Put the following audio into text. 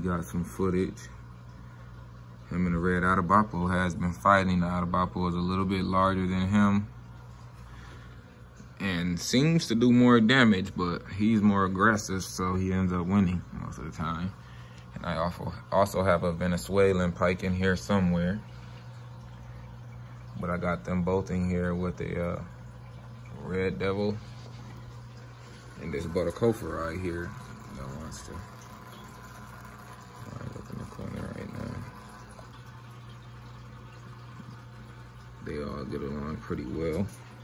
got some footage. Him and the red Atabapo has been fighting. The Atabapo is a little bit larger than him and seems to do more damage, but he's more aggressive, so he ends up winning most of the time. And I also have a Venezuelan pike in here somewhere, but I got them both in here with a red devil and this Buttercofer right here that wants to line up in the corner right now. They all get along pretty well.